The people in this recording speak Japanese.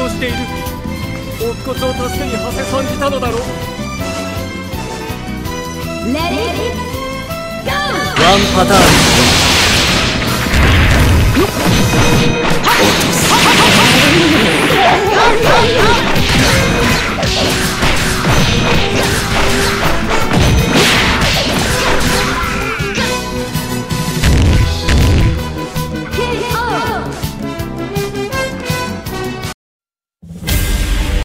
動している。乙骨を助けに馳せ参じたのだろう。 レディーゴー。 ワンパターン落とす。